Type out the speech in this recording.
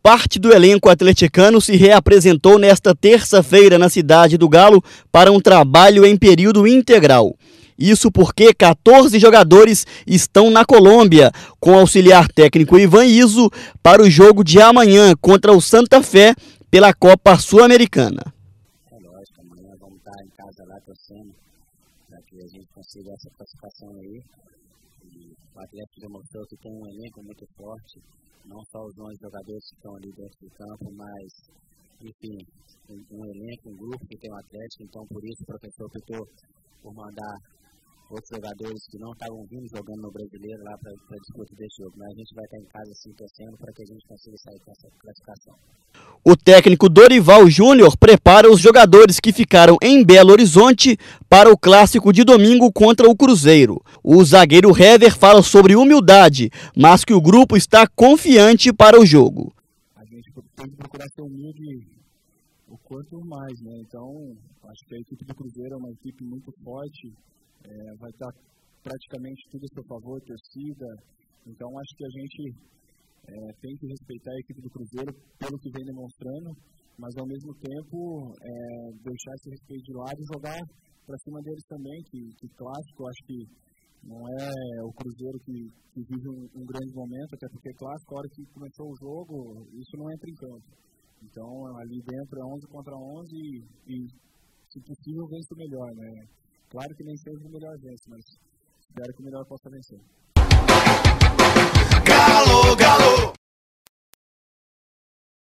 Parte do elenco atleticano se reapresentou nesta terça-feira na cidade do Galo para um trabalho em período integral. Isso porque 14 jogadores estão na Colômbia, com o auxiliar técnico Ivan Izzo, para o jogo de amanhã contra o Santa Fé pela Copa Sul-Americana. É lógico, amanhã vamos estar em casa lá torcendo para que a gente consiga essa classificação aí. E o Atlético demonstrou que tem um elenco muito forte, não só os 11 jogadores que estão ali dentro do campo, mas, enfim, um elenco, um grupo que tem o Atlético. Então, por isso, o professor optou por mandar outros jogadores que não estavam vindo jogando no Brasileiro lá para a disputa desse jogo. Mas a gente vai estar em casa assim torcendo para que a gente consiga sair com essa classificação. O técnico Dorival Júnior prepara os jogadores que ficaram em Belo Horizonte para o clássico de domingo contra o Cruzeiro. O zagueiro Hever fala sobre humildade, mas que o grupo está confiante para o jogo. A gente tem que procurar ser humilde o quanto mais, né? Então, acho que a equipe do Cruzeiro é uma equipe muito forte. Vai estar praticamente tudo a seu favor, torcida. Então acho que a gente tem que respeitar a equipe do Cruzeiro pelo que vem demonstrando, mas ao mesmo tempo deixar esse respeito de lado e jogar para cima deles também, que clássico, acho que não é o Cruzeiro que vive um grande momento, até porque clássico, a hora que começou o jogo, isso não entra em campo. Então ali dentro é 11 contra 11 e se possível vence o melhor, né? Claro que nem sempre o melhor vence, mas espero que o melhor possa vencer. Galo, Galo!